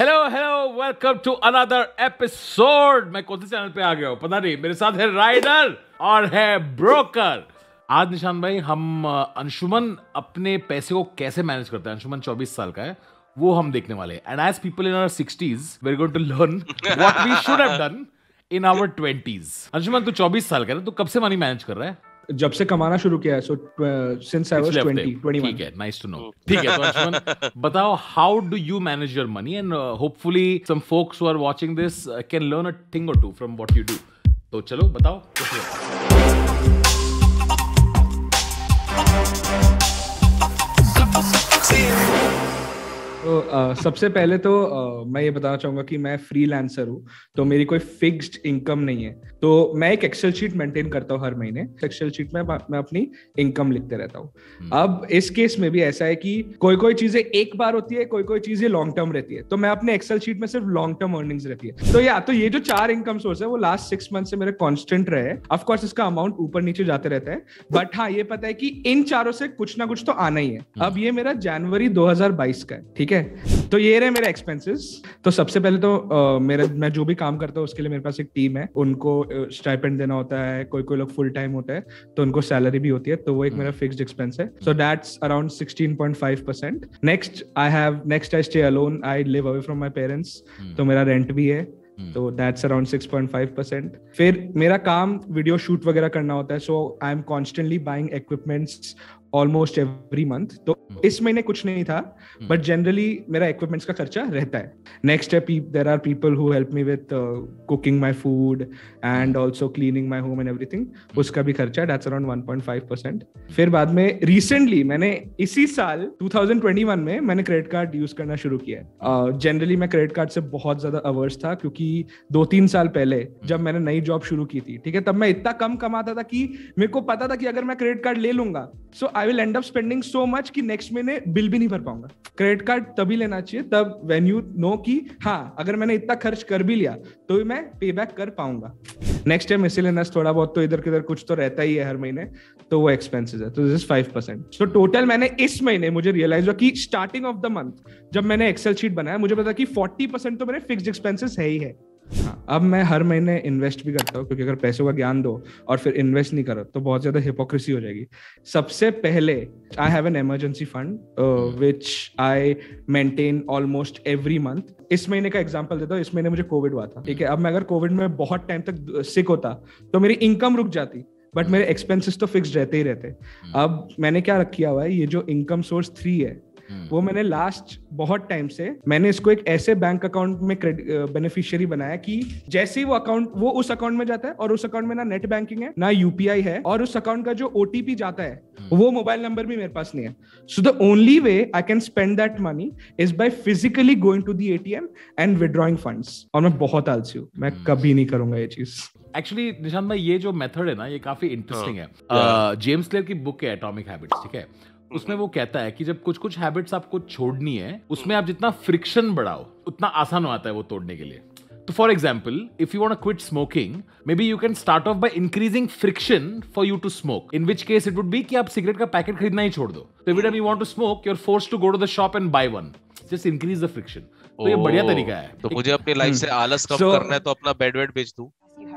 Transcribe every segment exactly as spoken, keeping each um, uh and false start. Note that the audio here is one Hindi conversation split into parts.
Hello hello welcome to another episode. मैं कौन से चैनल पे आ गया हूँ पता नहीं। मेरे साथ है राइडर और है ब्रोकर। आज निशान भाई हम अंशुमन अपने पैसे को कैसे मैनेज करते हैं, अंशुमन चौबीस साल का है, वो हम देखने वाले हैं। And as people in our sixties we are going to learn what we should have done in our twenties. Anshuman तू चौबीस साल का है, तू कब से मनी मैनेज कर रहा है? जब से कमाना शुरू किया है, so since I was twenty twenty one. ठीक है, नाइस टू नो। ठीक है, तो अंशुमन बताओ, how do you manage your money and hopefully some folks who are watching this can learn a thing or two from what you do. तो चलो बताओ। तो uh, सबसे पहले तो uh, मैं ये बताना चाहूंगा कि मैं फ्रीलांसर हूँ, तो मेरी कोई फिक्स्ड इनकम नहीं है। तो मैं एक एक्सेल शीट मेंटेन करता हूँ हर महीने। एक्सेल शीट में मैं अपनी इनकम लिखते रहता हूँ। hmm. अब इस केस में भी ऐसा है कि कोई कोई चीजें एक बार होती है, कोई कोई चीजें लॉन्ग टर्म रहती है। तो मैं अपने एक्सेल शीट में सिर्फ लॉन्ग टर्म अर्निंग्स रहती है। तो या तो ये जो चार इनकम सोर्स है वो लास्ट सिक्स मंथ से मेरे कॉन्स्टेंट रहे। ऑफ कोर्स इसका अमाउंट ऊपर नीचे जाते रहता है, बट हाँ ये पता है कि इन चारों से कुछ ना कुछ तो आना ही है। hmm. अब ये मेरा जनवरी दो हजार बाईस का है, ठीक है। तो ये रहे मेरे एक्सपेंसेस। तो सबसे पहले तो uh, मेरे मैं जो भी काम करता हूँ उसके लिए मेरे पास एक टीम है। उनको स्टाइपेंड uh, देना होता है, कोई कोई लोग फुल टाइम होता है तो उनको सैलरी भी होती है। तो वो एक hmm. मेरा फिक्स्ड एक्सपेंस है। So that's around sixteen point five percent. Next I have next I stay alone, I live away from my parents, तो मेरा रेंट भी है। तो that's around six point five percent. फिर मेरा काम वीडियो शूट वगैरह करना होता है, so I am constantly buying equipments almost every month. तो इस महीने कुछ नहीं था, बट जनरली मेरा इक्विपमेंट्स का खर्चा रहता है। नेक्स्ट है, there are people who help me with cooking my food and also cleaning my home and everything, उसका भी खर्चा है। That's around one point five percent. फिर बाद में रिसेंटली मैंने इसी साल टू थाउजेंड ट्वेंटी वन में मैंने क्रेडिट कार्ड यूज करना शुरू किया है। जनरली uh, मैं क्रेडिट कार्ड से बहुत ज्यादा अवर्स था, क्योंकि दो तीन साल पहले जब मैंने नई जॉब शुरू की थी, ठीक है, तब मैं इतना कम कमाता था कि मेरे को पता था कि अगर मैं क्रेडिट कार्ड ले लूंगा so I will end up spending so much कि नेक्स्ट महीने बिल भी नहीं भर पाऊंगा। क्रेडिट कार्ड तभी लेना चाहिए तब व्हेन यू नो कि हाँ अगर मैंने इतना खर्च कर भी लिया तो मैं पे बैक कर पाऊंगा। नेक्स्ट है मिसलेनियस, थोड़ा बहुत तो इधर किधर कुछ तो रहता ही है हर महीने, तो वो एक्सपेंसेस है। तो this is five percent. So total मैंने इस महीने मुझे रियलाइज हुआ कि स्टार्टिंग ऑफ द मंथ जब मैंने एक्सेल शीट बनाया मुझे पता कि फोर्टी परसेंट तो मेरे फिक्स्ड एक्सपेंसेस है ही है। हाँ, अब मैं हर महीने इन्वेस्ट भी करता हूँ, क्योंकि अगर पैसों का ज्ञान दो और फिर इन्वेस्ट नहीं करो तो बहुत ज्यादा हिपोक्रेसी हो जाएगी। सबसे पहले I have an emergency fund which I maintain almost every month. इस महीने का एग्जांपल देता हूँ, इस महीने मुझे कोविड हुआ था, ठीक है। अब मैं अगर कोविड में बहुत टाइम तक सिक होता तो मेरी इनकम रुक जाती, बट मेरे एक्सपेंसेस तो फिक्स रहते ही रहते। अब मैंने क्या किया हुआ है, ये जो इनकम सोर्स थ्री है वो मैंने लास्ट बहुत टाइम से मैंने इसको एक ऐसे बैंक अकाउंट में बेनिफिशियरी बनाया कि जैसे ही वो अकाउंट वो उस अकाउंट में जाता है और उस अकाउंट में ना नेट बैंकिंग है ना यूपीआई है, और उस अकाउंट का जो ओटीपी जाता है वो मोबाइल नंबर भी मेरे पास नहीं है। So the only way I can spend that money is by physically going to the ATM and withdrawing funds. और मैं बहुत आलसी हूँ, मैं कभी नहीं करूंगा ये चीज। एक्चुअली निशांत भाई ये जो मेथड है ना ये काफी इंटरेस्टिंग है। जेम्स क्लियर की बुक है एटॉमिक हैबिट्स, ठीक है, उसमें वो कहता है कि जब कुछ कुछ हैबिट्स आपको छोड़नी है उसमें आप जितना फ्रिक्शन बढ़ाओ उतना आसान होता है वो तोड़ने के लिए। तो for example if you want to quit smoking, may be you can start off by increasing friction for you to smoke, in which case it would be कि आप सिगरेट का पैकेट खरीदना ही छोड़ दो। तो every time you want to smoke you are forced to go to the shop and buy one, just increase the friction. तो ये बढ़िया तरीका है। तो मुझे अपनी लाइफ से आलस कम करना है तो अपना बेड वेड बेच दूं।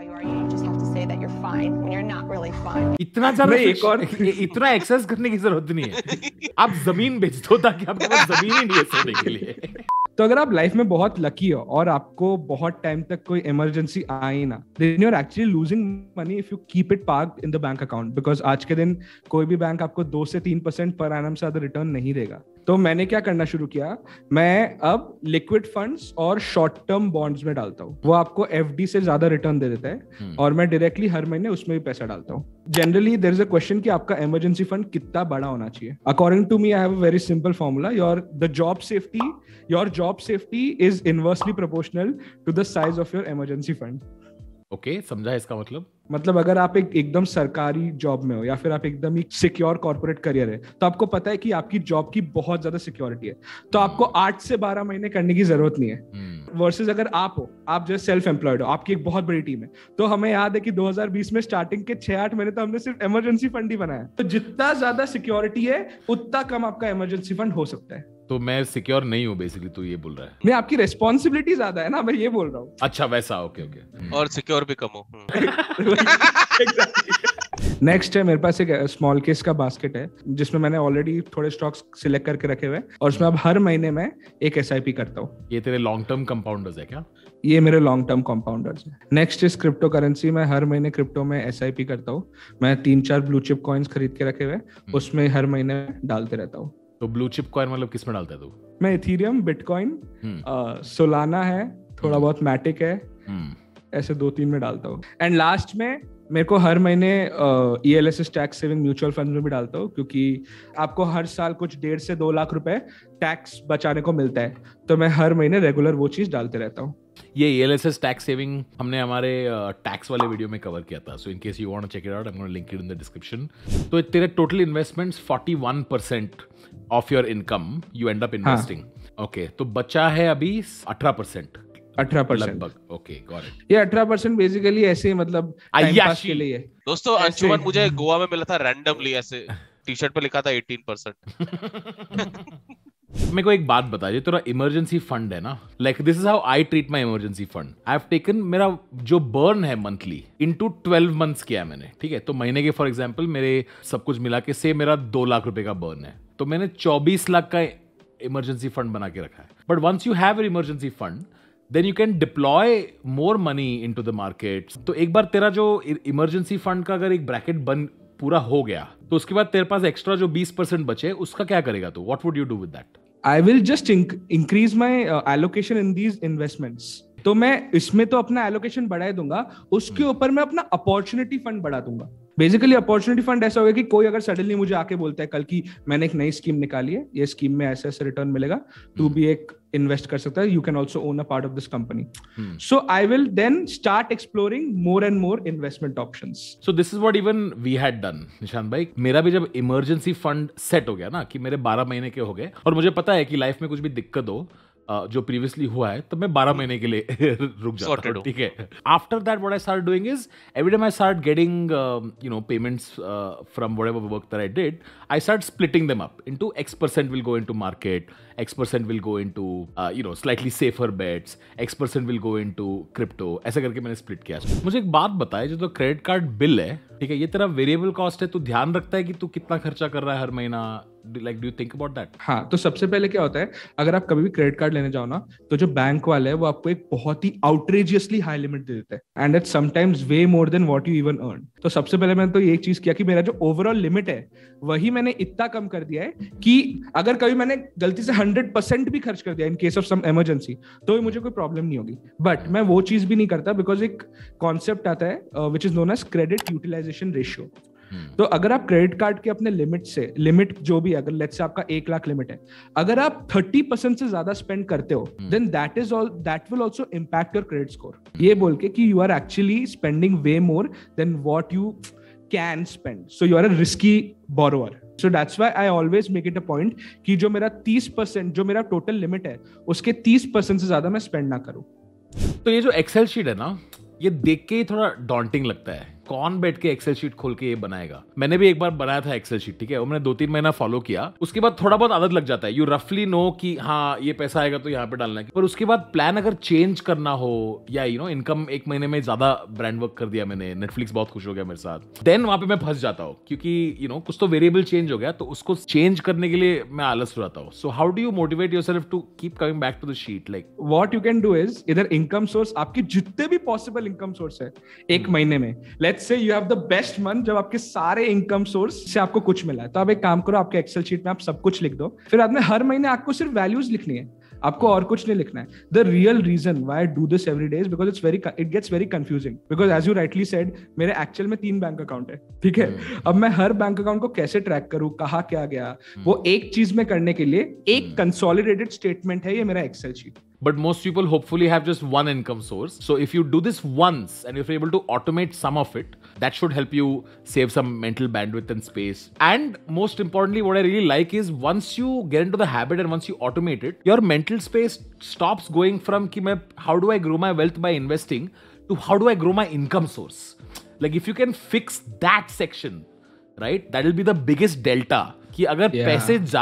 इतना ज्यादा एक और इतना एक्सेस करने की जरूरत नहीं है। आप जमीन बेच दो ताकि आपके पास जमीन ही नहीं है सोने के लिए। तो अगर आप लाइफ में बहुत लकी हो और आपको बहुत टाइम तक कोई इमरजेंसी आए ना, then you're actually losing money if you keep it parked in the bank account, because आज के दिन कोई भी बैंक आपको दो से तीन परसेंट पर एनम से ज्यादा रिटर्न नहीं देगा। तो मैंने क्या करना शुरू किया, मैं अब लिक्विड फंड्स और शॉर्ट टर्म बॉन्ड्स में डालता हूँ। वो आपको एफडी से ज्यादा रिटर्न दे देता है और मैं डायरेक्टली हर महीने उसमें भी पैसा डालता हूँ। Generally there is a question कि आपका इमरजेंसी फंड कितना बड़ा होना चाहिए। According to me I have a very simple formula. Your the job safety your job safety is inversely proportional to the size of your emergency fund. Okay, समझा इसका मतलब? मतलब अगर आप एक एकदम सरकारी जॉब में हो या फिर आप एकदम ही सिक्योर कॉर्पोरेट करियर है तो आपको पता है कि आपकी जॉब की बहुत ज्यादा सिक्योरिटी है, तो आपको आठ से बारह महीने करने की जरूरत नहीं है। वर्सेस अगर आप हो, आप जो सेल्फ एम्प्लॉयड हो, आपकी एक बहुत बड़ी टीम है, तो हमें याद है कि दो हज़ार बीस में स्टार्टिंग के छह आठ महीने तो हमने सिर्फ इमरजेंसी फंड ही बनाया। तो जितना ज्यादा सिक्योरिटी है उतना कम आपका इमरजेंसी फंड हो सकता है। तो मैं सिक्योर नहीं हूँ बेसिकली, तू ये बोल रहा है। नहीं, आपकी रिस्पॉन्सिबिलिटी ज्यादा है ना, मैं ये बोल रहा हूँ। अच्छा वैसा, ओके ओके। और सिक्योर भी कम हो। नेक्स्ट है मेरे पास एक स्मॉल केस का बास्केट है जिसमें मैंने ऑलरेडी थोड़े स्टॉक्स सिलेक्ट करके रखे हुए हैं और उसमें अब हर महीने में एक एसआईपी करता हूँ। ये तेरे लॉन्ग टर्म कंपाउंडर्स है क्या? ये मेरे लॉन्ग टर्म कंपाउंडर्स है। Next is crypto currency. मैं हर महीने क्रिप्टो में एसआईपी करता हूँ। मैं तीन चार ब्लू चिप कॉइन्स खरीद के रखे हुए, उसमें हर महीने डालते रहता हूँ। तो ब्लू चिप कॉइन मतलब किस में डालता है तू? मैं इथेरियम, बिटकॉइन, सोलाना है, थोड़ा बहुत मैटिक है, ऐसे दो तीन में डालता हूँ। एंड लास्ट में मेरे को हर महीने ELSS tax saving mutual fund में भी डालता हूँ, क्योंकि आपको हर साल कुछ डेढ़ से दो लाख रुपए टैक्स बचाने को मिलता है, तो मैं हर महीने रेगुलर वो चीज डालते रहता हूँ। ये ईएलएसएस टैक्स सेविंग हमने हमारे टैक्स वाले वीडियो में कवर किया था, so in case you want to check it out, I am gonna link it in the description. तो तेरे टोटल इन्वेस्टमेंट्स इकतालीस percent of your income you end up investing. Okay, तो बचा है अभी अठारह परसेंट। अठारह परसेंट लगभग। Okay, got it. ये अठारह परसेंट बेसिकली ऐसे मतलब टाइम पास के लिए है। दोस्तों अंशुमन मुझे गोवा में मिला था रैंडमली, ऐसे टी शर्ट पे लिखा था अठारह परसेंट। मेरे को एक बात बता, ये तेरा इमरजेंसी फंड है ना, like this is how I treat my emergency fund. I have taken मेरा जो बर्न है मंथली इनटू ट्वेल्व मंथ्स किया है मैंने, ठीक है। तो महीने के फॉर एग्जांपल मेरे सब कुछ मिला के से मेरा दो लाख रुपए का बर्न है, तो मैंने चौबीस लाख का इमरजेंसी फंड बना के रखा है। But once you have an emergency fund then you can deploy more money into the markets। तो एक बार तेरा जो इमरजेंसी फंड का अगर एक ब्रैकेट बन पूरा हो गया, तो उसके बाद तेरे पास एक्स्ट्रा जो बीस परसेंट बचे उसका क्या करेगा तू? What would you do with that? I will just inc- increase my uh, allocation in these investments। तो मैं इसमें तो अपना एलोकेशन बढ़ा दूंगा, उसके ऊपर मैं अपना अपॉर्चुनिटी फंड बढ़ा दूंगा। बेसिकली अपॉर्चुनिटी फंड ऐसा होगा कि कोई अगर सडनली मुझे आके बोलता है कल की मैंने एक नई स्कीम निकाली है, ये स्कीम में ऐसे ऐसे रिटर्न मिलेगा, तू भी एक इन्वेस्ट कर सकता है, you can also own a part of this company. So I will then start exploring more and more investment options. So this is what even we had done Nishant भाई। मेरा भी जब इमरजेंसी फंड सेट हो गया ना, कि मेरे बारह महीने के हो गए, और मुझे पता है कि लाइफ में कुछ भी दिक्कत हो Uh, जो प्रीवियसली हुआ है, तो मैं बारह महीने के लिए रुक जाता हूँ, ठीक है। After that what I start doing is every time I start getting you know payments from whatever work that I did, I start splitting them up into X percent will go into market, X percent will go into you know slightly safer bets, X percent will go into crypto, ऐसा करके मैंने स्प्लिट किया। मुझे एक बात बताए, जो तो क्रेडिट कार्ड बिल है, ठीक है, ये तेरा वेरिएबल कॉस्ट है, तू ध्यान रखता है कि तू कितना खर्चा कर रहा है हर महीना? Like, do you think about that? हाँ, तो सबसे पहले क्या होता है, अगर आप कभी भी क्रेडिट कार्ड लेने जाओ ना, तो जो बैंक वाले हैं वो आपको एक बहुत ही आउटरेजियसली हाई लिमिट दे देते हैं, and it's sometimes way more than what you even earn. तो सबसे पहले मैंने तो ये चीज किया कि मेरा जो ओवरऑल लिमिट है वही मैंने इतना कम कर दिया है कि अगर कभी मैंने गलती से हंड्रेड परसेंट भी खर्च कर दिया in case of some emergency, तो मुझे कोई प्रॉब्लम नहीं होगी। बट मैं वो चीज भी नहीं करता, बिकॉज एक कॉन्सेप्ट आता है which is known as credit utilisation ratio. तो अगर आप क्रेडिट कार्ड के अपने लिमिट से, लिमिट जो भी, अगर लेट्स से आपका एक लाख लिमिट है, अगर आप थर्टी परसेंट से ज्यादा स्पेंड करते हो, then that is all that will also impact your credit score. ये बोल के कि you are actually spending way more than what you can spend, so you are a risky borrower. So that's why I always make it a point कि जो मेरा तीस परसेंट, जो मेरा टोटल लिमिट है, उसके तीस परसेंट से ज्यादा मैं स्पेंड ना करूं। तो ये जो एक्सेल शीट है ना, ये देख के ही थोड़ा डॉन्टिंग लगता है। कौन बैठ के एक्सेल शीट खोल के ये बनाएगा? मैंने भी एक बार बनाया था एक्सेल शीट, ठीक है, वो मैंने दो तीन महीना फॉलो किया, उसके बाद थोड़ा बहुत आदत लग जाता है, यू रफली नो कि हाँ ये पैसा आएगा तो यहाँ पे डालना है। पर उसके बाद प्लान अगर चेंज करना हो, या यू नो इनकम एक महीने में ज्यादा ब्रांड वर्क कर दिया मैंने, नेटफ्लिक्स बहुत खुश हो गया मेरे साथ, देन वहां पे मैं फंस जाता हूँ, क्योंकि यू नो कुछ तो वेरिएबल चेंज हो गया, तो उसको चेंज करने के लिए मैं आलस रहता हूँ। So how do you motivate yourself to keep coming back to the sheet? Like what you can do is, इधर इनकम सोर्स, आपके जितने भी पॉसिबल इनकम सोर्स है एक महीने में, let's say you have the best month जब आपके सारे इनकम सोर्स से आपको कुछ मिला है, तो आप एक काम करो, आपके एक्सेल शीट में आप सब कुछ लिख दो, फिर आपने हर महीने आपको सिर्फ वैल्यूज लिखनी है, आपको और कुछ नहीं लिखना है। The real reason why I do this every day is because it's very it gets very confusing, because as you rightly said, मेरे एक्चुअल में तीन बैंक अकाउंट है, ठीक है। अब मैं हर बैंक अकाउंट को कैसे ट्रैक करूं, कहाँ क्या गया, वो एक चीज में करने के लिए एक कंसोलिडेटेड स्टेटमेंट है ये मेरा Excel sheet. But most people hopefully have just one income source. So if you do this once and if you're able to automate some of it, that should help you save some mental bandwidth and space. And most importantly, what I really like is once you get into the habit and once you automate it, your mental space stops going from ki main, how do I grow my wealth by investing, to how do I grow my income source. Like if you can fix that section, right, that will be the biggest delta. कि अगर yeah. पैसे ज्यादा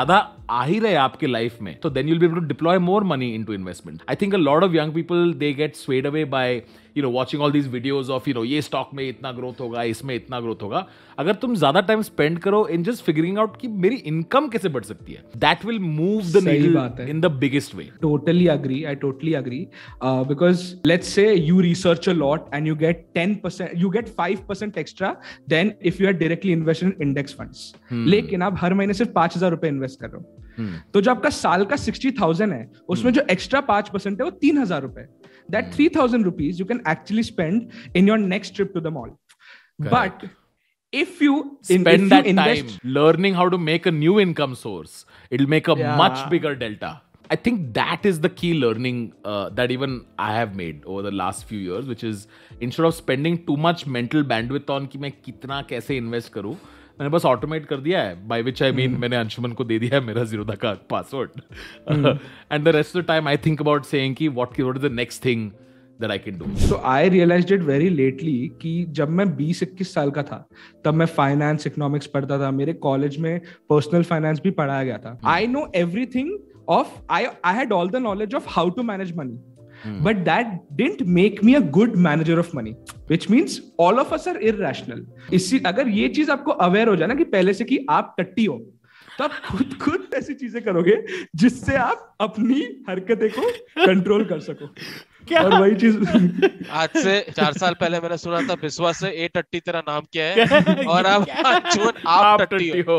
आ ही रहे आपके लाइफ में, तो then you will be able to deploy more money into investment. I think a lot of young people they get swayed away by you know watching all these videos of you know ये स्टॉक में इतना ग्रोथ होगा, इसमें इतना ग्रोथ होगा. अगर तुम ज्यादा टाइम स्पेंड करो इन जस्ट फिगरिंग आउट कि मेरी इनकम कैसे बढ़ सकती है, that will move the needle in the biggest way. Totally agree. I totally agree. Uh, because let's say you research a lot and you get ten percent, you get five percent extra than if you are directly invested in index funds. Hmm. लेकिन आप हर महीने सिर्फ पांच हजार रुपए इन्वेस्ट कर रहे हो. Hmm. तो जो आपका साल का सिक्सटी थाउजेंड है, उसमें hmm. जो एक्स्ट्रा पांच परसेंट है वो तीन हजार रुपए. That three thousand rupees you can actually spend in your next trip to the mall. Correct. But if you spend if you that invest, time learning how to make a new income source, it'll make a yeah. much bigger delta. I think that is the key learning uh, that even I have made over the last few years, which is instead of spending too much mental bandwidth on कि मैं कितना कैसे invest करूँ, मैंने बस automate कर दिया है, by which I mean hmm. मैंने अंशुमन को दे दिया है मेरा Zerodha का password. hmm. And the rest of the time I think about saying कि what what is the next thing that I can do. So I realized it very lately कि जब मैं बीस इक्कीस साल का था तब मैं finance economics पढ़ता था, मेरे college में personal finance भी पढ़ाया गया था. hmm. I know everything of I I had all the knowledge of how to manage money. Hmm. But that didn't make me a good manager of money, which means all of us are irrational. इसी अगर ये चीज आपको अवेयर हो जाए ना कि पहले से कि आप टट्टी हो, तो आप खुद खुद ऐसी चीजें करोगे जिससे आप अपनी हरकतें को कंट्रोल कर सको. क्या? और वही चीज आज से चार साल पहले मैंने सुना था बिस्वा से ए टट्टी तेरा नाम क्या है और अब अंशुमन आप टट्टी हो.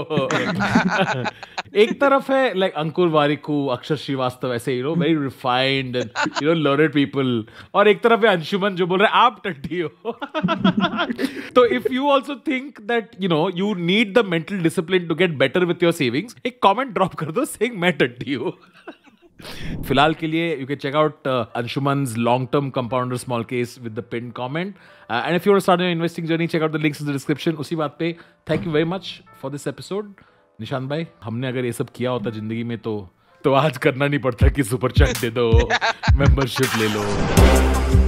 एक तरफ है लाइक अंकुर वारिकू, अक्षर श्रीवास्तव, ऐसे you know very refined and you know learned people, और एक तरफ है अंशुमन जो बोल रहे हैं आप टट्टी हो. तो if you also think that you know you need the mental discipline to get better with your savings, एक कमेंट ड्रॉप कर दो सेइंग मैं टट्टी हूं. फिलहाल के लिए you can check out uh, Anshuman's long-term compounder small case with the pinned comment. Uh, and if you want to start your investing journey, check out the links in the description. उसी बात पे thank you very much for this episode. Nishant भाई, हमने अगर ये सब किया होता जिंदगी में तो तो आज करना नहीं पड़ता कि सुपर चैट दे दो, मेंबरशिप ले लो.